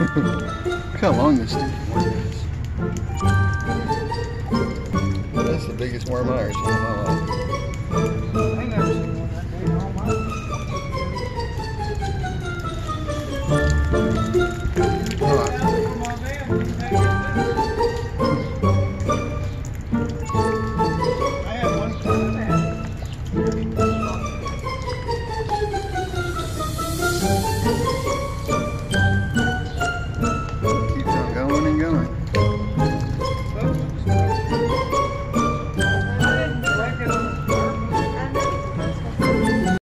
Look how long this stinking worm is. That's the biggest worm I ever seen in my life.